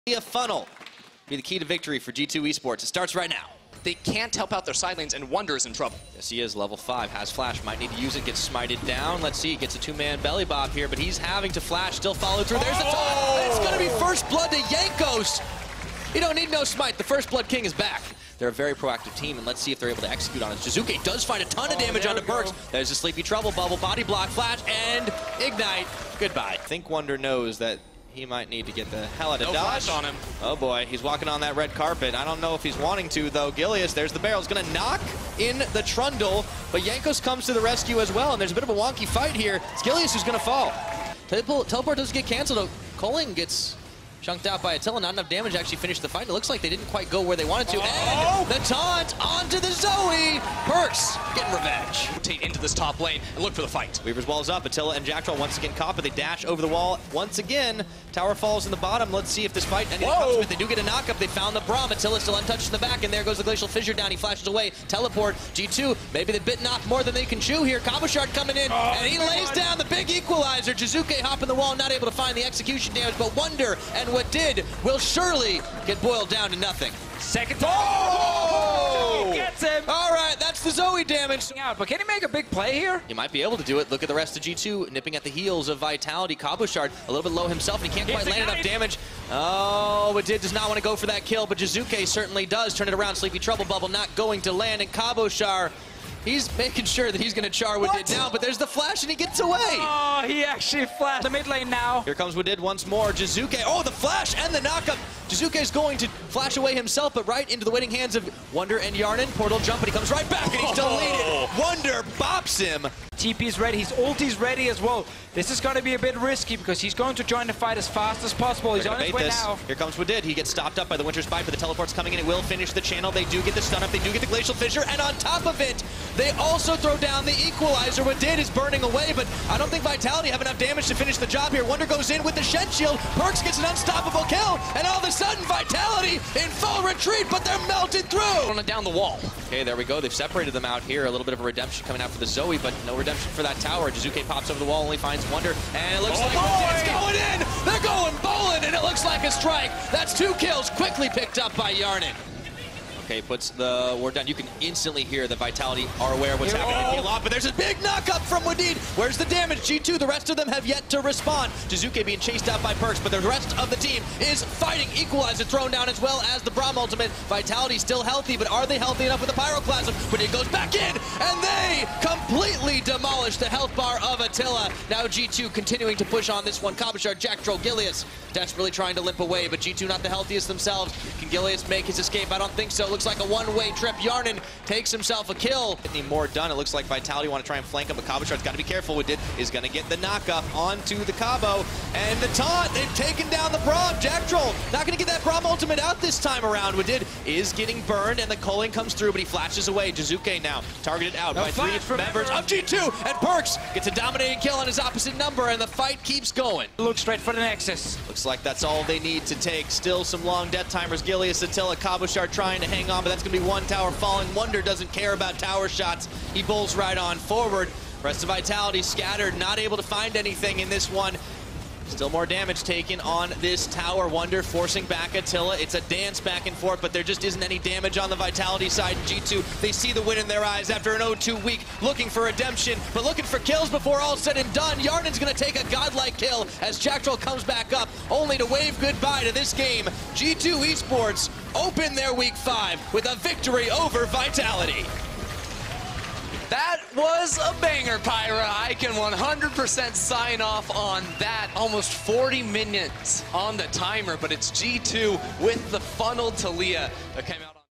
A funnel be the key to victory for G2 Esports. It starts right now. They can't help out their side lanes, and Wunder is in trouble. Yes, he is. Level 5, has flash, might need to use it, gets smited down. Let's see, gets a two-man belly bop here, but he's having to flash, still follow through. There's the taunt. It's going to be first blood to Jankos. You don't need no smite. The first blood king is back. They're a very proactive team, and let's see if they're able to execute on it. Jiizuke does find a ton of damage onto Perkz. There's a Sleepy Trouble bubble, body block, flash, and ignite. Goodbye. I think Wunder knows that he might need to get the hell out of dodge. Flash on him. Oh boy, he's walking on that red carpet. I don't know if he's wanting to though. Gilius, there's the barrel. He's gonna knock in the Trundle, but Jankos comes to the rescue as well, and there's a bit of a wonky fight here. It's Gilius who's gonna fall. Teleport doesn't get canceled though. Culling gets chunked out by Attila. Not enough damage to actually finish the fight. It looks like they didn't quite go where they wanted to. And the taunt onto the Zoe. Perkz getting revenge. Rotate into this top lane and look for the fight. Weaver's wall's up. Attila and Jacktroll once again caught, but they dash over the wall once again. Tower falls in the bottom. Let's see if this fight comes with. They do get a knock-up. They found the Braum. Attila still untouched in the back, and there goes the Glacial Fissure down. He flashes away. Teleport. G2, maybe they've bitten off more than they can chew here. Cabochard coming in, and he lays down the big equalizer. Jiizuke hopping the wall, not able to find the execution damage, but Wunder and what did will surely get boiled down to nothing. Second time. Oh! Gets him. All right, that's the Zoe damage. Out, but can he make a big play here? He might be able to do it. Look at the rest of G2 nipping at the heels of Vitality. Cabochard a little bit low himself, and he can't quite land enough damage. Oh, Wadid does not want to go for that kill, but Jiizuke certainly does. Turn it around. Sleepy Trouble bubble not going to land, and Cabochard, he's making sure that he's going to char Wadid now, but there's the flash, and he gets away. Oh, he actually flashed the mid lane now. Here comes Wadid once more. Jiizuke, oh, the flash and the knockup. Jiizuke is going to flash away himself, but right into the waiting hands of Wunder and Yarnan. Portal jump, but he comes right back, and he's deleted. Wunder bops him. TP's ready, his ulti's ready as well. This is going to be a bit risky because he's going to join the fight as fast as possible. He's on his way now. Here comes Wadid. He gets stopped up by the Winter's Bite, but the teleport's coming in. It will finish the channel. They do get the stun up. They do get the Glacial Fissure, and on top of it, they also throw down the equalizer. Wadid is burning away, but I don't think Vitality have enough damage to finish the job here. Wunder goes in with the Shed Shield. Perkz gets an unstoppable kill, and all of a sudden, Vitality in full retreat, but they're melted through. Down the wall. Okay, there we go. They've separated them out here. A little bit of a redemption coming out for the Zoe, but no redemption for that tower. Jiizuke pops over the wall, only finds Wunder, and it looks like it's going in. They're going bowling, and it looks like a strike. That's 2 kills, quickly picked up by Yarnan. Okay, puts the ward down. You can instantly hear that Vitality are aware of what's happening in Heal, but there's a big knock-up from Wadid. Where's the damage? G2, the rest of them have yet to respond. Jiizuke being chased out by Perkz, but the rest of the team is fighting. Equalizer thrown down as well as the Braum ultimate. Vitality still healthy, but are they healthy enough with the Pyroclasm? Wadid goes back in, and they completely demolish the health bar of Attila. Now G2 continuing to push on this one. Cabochard, Jacktroll, Gilius desperately trying to limp away, but G2 not the healthiest themselves. Can Gilius make his escape? I don't think so. Looks like a one-way trip. Yarnan takes himself a kill. Any more done? It looks like Vitality want to try and flank him, but Cabochard's got to be careful. Wadid is going to get the knock-up onto the Cabo, and the taunt. They've taken down the Braum. Jacktroll not going to get that Braum ultimate out this time around. Wadid is getting burned, and the culling comes through, but he flashes away. Jiizuke now targeted out by 3 members of G2, and Perkz gets a dominating kill on his opposite number, and the fight keeps going. Look straight for the Nexus. Looks like that's all they need to take. Still some long death timers. Gilius, Attila, Cabochard trying to hang on, but that's going to be 1 tower falling. Wunder doesn't care about tower shots. He bowls right on forward. Rest of Vitality scattered, not able to find anything in this one. Still more damage taken on this tower. Wunder forcing back Attila. It's a dance back and forth, but there just isn't any damage on the Vitality side. G2, they see the win in their eyes after an 0-2 week, looking for redemption, but looking for kills before all said and done. Yarnan's going to take a godlike kill as Jacktroll comes back up, only to wave goodbye to this game. G2 Esports open their week 5 with a victory over Vitality. That was a banger, Pyra. I can 100% sign off on that. Almost 40 minutes on the timer, but it's G2 with the funnel Taliyah that came out.